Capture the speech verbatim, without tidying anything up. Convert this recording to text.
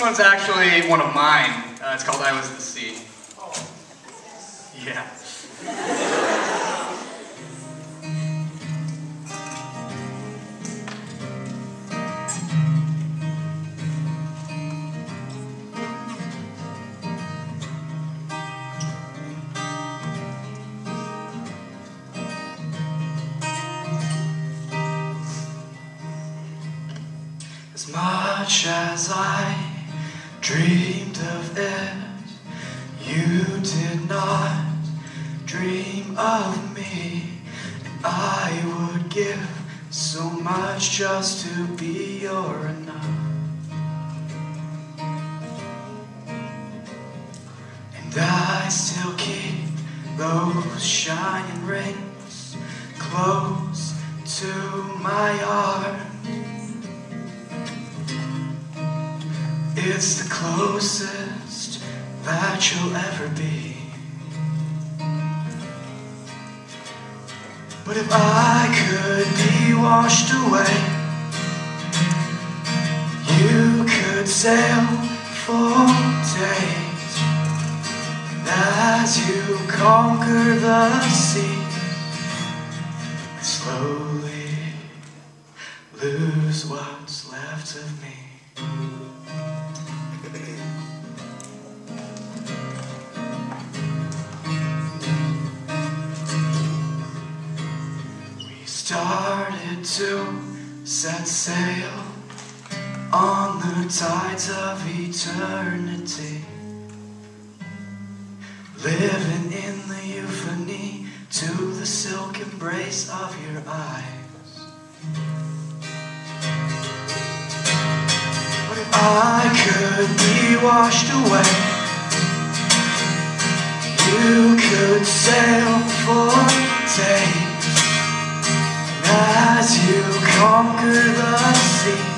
one's actually one of mine. Uh, it's called I Was the Sea. Yeah. As much as I dreamed of it, you did not dream of me. And I would give so much just to be your enough. And I still keep those shining rings close to my heart. It's the closest that you'll ever be. But if I could be washed away, you could sail for days. And as you conquer the sea, slowly lose what's left of me. Started to set sail on the tides of eternity, living in the euphony to the silk embrace of your eyes. But if I could be washed away, you could sail for days. As you conquer the sea,